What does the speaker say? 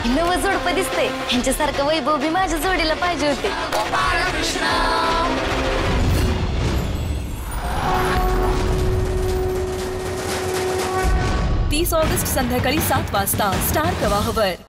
नवं जोडपं दिसतंय, ह्यांच्यासारखं वैभव बी माझ्या जोडीला पाहिजे होते. 30 ऑगस्ट संध्याकाळी 7 वाजता स्टार प्रवाहवर.